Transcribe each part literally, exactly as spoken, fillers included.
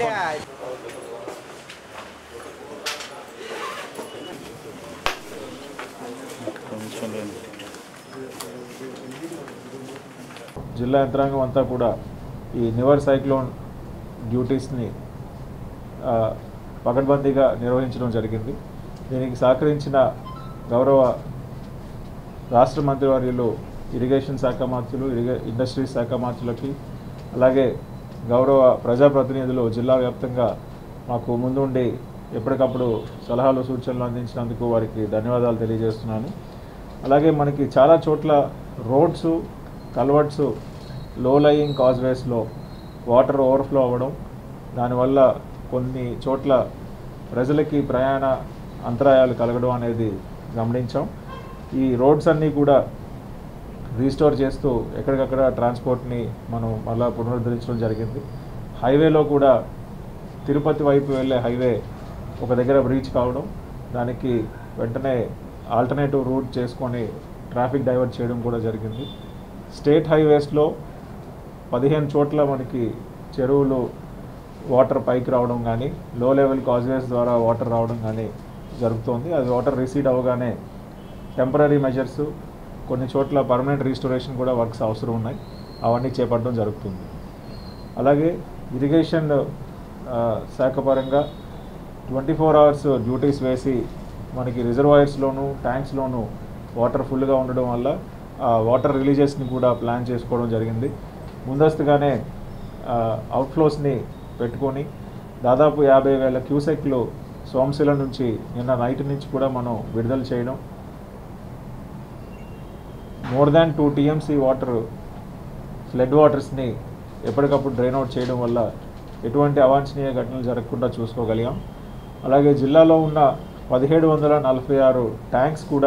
జిల్లా యంత్రాంగం అంతా కూడా ఈ నివర్ సైక్లోన్ డ్యూటీస్ని పకడ్బందీగా నిర్వహించడం జరిగింది. దీనికి సహకరించిన గౌరవ రాష్ట్ర మంత్రివర్యులు ఇరిగేషన్ శాఖ మంత్రులు, ఇరిగే ఇండస్ట్రీస్ శాఖ మంత్రులకి, అలాగే గౌరవ ప్రజాప్రతినిధులు జిల్లా వ్యాప్తంగా మాకు ముందుండి ఎప్పటికప్పుడు సలహాలు సూచనలు అందించినందుకు వారికి ధన్యవాదాలు తెలియజేస్తున్నాను. అలాగే మనకి చాలా చోట్ల రోడ్స్, కల్వర్ట్స్, లో లయింగ్ కాజ్వేస్లో వాటర్ ఓవర్ఫ్లో అవ్వడం, దానివల్ల కొన్ని చోట్ల ప్రజలకి ప్రయాణ అంతరాయాలు కలగడం అనేది గమనించాం. ఈ రోడ్స్ అన్నీ కూడా రీస్టోర్ చేస్తూ ఎక్కడికక్కడ ట్రాన్స్పోర్ట్ని మనం మళ్ళా పునరుద్ధరించడం జరిగింది. హైవేలో కూడా తిరుపతి వైపు వెళ్ళే హైవే ఒక దగ్గర బ్రీచ్ కావడం, దానికి వెంటనే ఆల్టర్నేటివ్ రూట్ చేసుకొని ట్రాఫిక్ డైవర్ట్ చేయడం కూడా జరిగింది. స్టేట్ హైవేస్లో పదిహేను చోట్ల మనకి చెరువులు వాటర్ పైకి రావడం కానీ, లో లెవెల్ కాజ్వేస్ ద్వారా వాటర్ రావడం కానీ జరుగుతోంది. అది వాటర్ రిసీడ్ అవ్వగానే టెంపరీ మెజర్స్, కొన్ని చోట్ల పర్మనెంట్ రీస్టోరేషన్ కూడా వర్క్స్ అవసరం ఉన్నాయి, అవన్నీ చేపట్టడం జరుగుతుంది. అలాగే ఇరిగేషన్ శాఖ పరంగా ట్వంటీ ఫోర్ అవర్స్ డ్యూటీస్ వేసి మనకి రిజర్వాయర్స్లోను, ట్యాంక్స్లోను వాటర్ ఫుల్గా ఉండడం వల్ల ఆ వాటర్ రిలీజెస్ని కూడా ప్లాన్ చేసుకోవడం జరిగింది. ముందస్తుగానే అవుట్ఫ్లోస్ని పెట్టుకొని దాదాపు యాభై వేల క్యూసెక్లు సోమశిల నుంచి నిన్న నైట్ నుంచి కూడా మనం విడుదల చేయడం, more than two TMC water flood వాటర్స్ని ఎప్పటికప్పుడు డ్రైన్ అవుట్ చేయడం వల్ల ఎటువంటి అవాంఛనీయ ఘటనలు జరగకుండా చూసుకోగలిగాం. అలాగే జిల్లాలో ఉన్న పదిహేడు వందల నలభై ఆరు ట్యాంక్స్ కూడా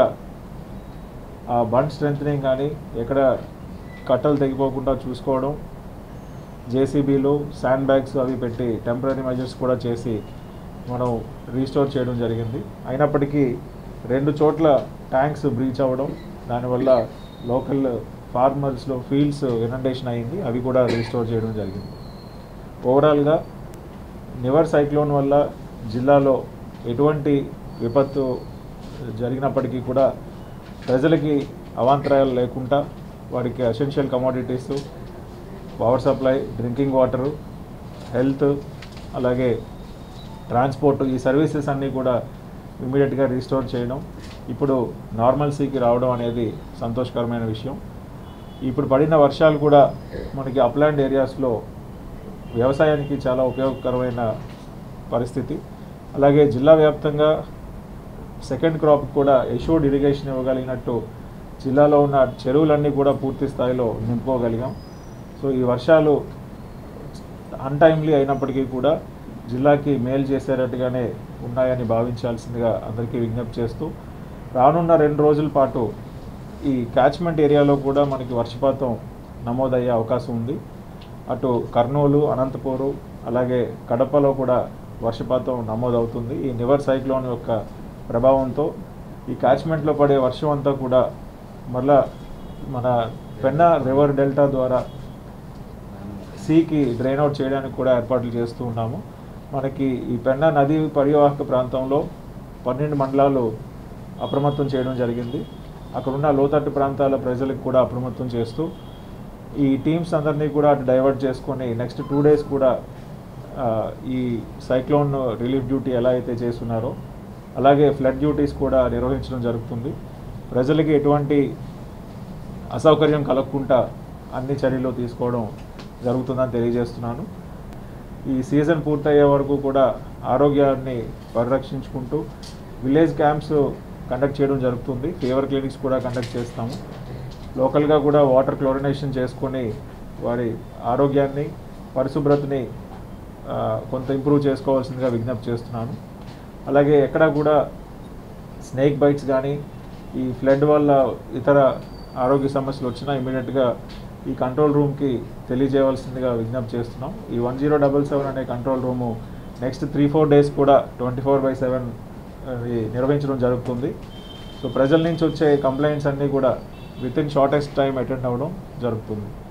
ఆ బండ్ స్ట్రెంథనింగ్ కానీ, ఎక్కడ కట్టలు తెగిపోకుండా చూసుకోవడం, జేసీబీలు, శాండ్ బ్యాగ్స్ అవి పెట్టి టెంపరీ మెజర్స్ కూడా చేసి మనం రీస్టోర్ చేయడం జరిగింది. అయినప్పటికీ రెండు చోట్ల ట్యాంక్స్ బ్రీచ్ అవ్వడం, దానివల్ల లోకల్ ఫార్మర్స్లో ఫీల్డ్స్ ఇనండేషన్ అయింది, అవి కూడా రీస్టోర్ చేయడం జరిగింది. ఓవరాల్గా నివర్ సైక్లోన్ వల్ల జిల్లాలో ఎటువంటి విపత్తు జరిగినప్పటికీ కూడా ప్రజలకి అవాంతరాయాలు లేకుండా వారికి essential commodities, power supply, drinking water, health, అలాగే ట్రాన్స్పోర్ట్, ఈ సర్వీసెస్ అన్నీ కూడా ఇమీడియట్గా రీస్టోర్ చేయడం, ఇప్పుడు నార్మల్సీకి రావడం అనేది సంతోషకరమైన విషయం. ఇప్పుడు పడిన వర్షాలు కూడా మనకి అప్లాండ్ ఏరియాస్లో వ్యవసాయానికి చాలా ఉపయోగకరమైన పరిస్థితి. అలాగే జిల్లా వ్యాప్తంగా సెకండ్ క్రాప్ కూడా ఎష్యూర్డ్ ఇరిగేషన్ ఇవ్వగలిగినట్టు జిల్లాలో ఉన్న చెరువులన్నీ కూడా పూర్తి స్థాయిలో నింపుకోగలిగాం. సో ఈ వర్షాలు అన్టైమ్లీ అయినప్పటికీ కూడా జిల్లాకి మేలు చేసేటట్టుగానే ఉన్నాయని భావించాల్సిందిగా అందరికీ విజ్ఞప్తి చేస్తూ, రానున్న రెండు రోజుల పాటు ఈ క్యాచ్మెంట్ ఏరియాలో కూడా మనకి వర్షపాతం నమోదయ్యే అవకాశం ఉంది. అటు కర్నూలు, అనంతపూరు, అలాగే కడపలో కూడా వర్షపాతం నమోదవుతుంది. ఈ నివర్ సైక్లోన్ యొక్క ప్రభావంతో ఈ క్యాచ్మెంట్లో పడే వర్షం అంతా కూడా మళ్ళా మన పెన్నా రివర్ డెల్టా ద్వారా సీకి డ్రైన్ అవుట్ చేయడానికి కూడా ఏర్పాట్లు చేస్తూ ఉన్నాము. మనకి ఈ పెన్నా నది పరివాహక ప్రాంతంలో పన్నెండు మండలాలు అప్రమత్తం చేయడం జరిగింది. అక్కడున్న లోతట్టు ప్రాంతాల ప్రజలకు కూడా అప్రమత్తం చేస్తూ ఈ టీమ్స్ అందరినీ కూడా అటు డైవర్ట్ చేసుకొని నెక్స్ట్ టూ డేస్ కూడా ఈ సైక్లోన్ రిలీఫ్ డ్యూటీ ఎలా అయితే చేస్తున్నారో అలాగే ఫ్లడ్ డ్యూటీస్ కూడా నిర్వహించడం జరుగుతుంది. ప్రజలకి ఎటువంటి అసౌకర్యం కలగకుండా అన్ని చర్యలు తీసుకోవడం జరుగుతుందని తెలియజేస్తున్నాను. ఈ సీజన్ పూర్తయ్యే వరకు కూడా ఆరోగ్యాన్ని పరిరక్షించుకుంటూ విలేజ్ క్యాంప్స్ కండక్ట్ చేయడం జరుగుతుంది. ఫీవర్ క్లినిక్స్ కూడా కండక్ట్ చేస్తాము. లోకల్గా కూడా వాటర్ క్లోరినేషన్ చేసుకొని వారి ఆరోగ్యాన్ని, పరిశుభ్రతని కొంత ఇంప్రూవ్ చేసుకోవాల్సిందిగా విజ్ఞప్తి చేస్తున్నాను. అలాగే ఎక్కడ కూడా స్నేక్ బైట్స్ కానీ ఈ ఫ్లడ్ వల్ల ఇతర ఆరోగ్య సమస్యలు వచ్చినా ఇమీడియట్గా ఈ కంట్రోల్ రూమ్కి తెలియజేయవలసిందిగా విజ్ఞప్తి చేస్తున్నాం. ఈ వన్ జీరో డబల్ సెవెన్ అనే control room next three four days కూడా ట్వంటీ ఫోర్ బై సెవెన్ నిర్వహించడం జరుగుతుంది. సో ప్రజల నుంచి వచ్చే కంప్లైంట్స్ అన్నీ కూడా with in shortest time attend అవ్వడం జరుగుతుంది.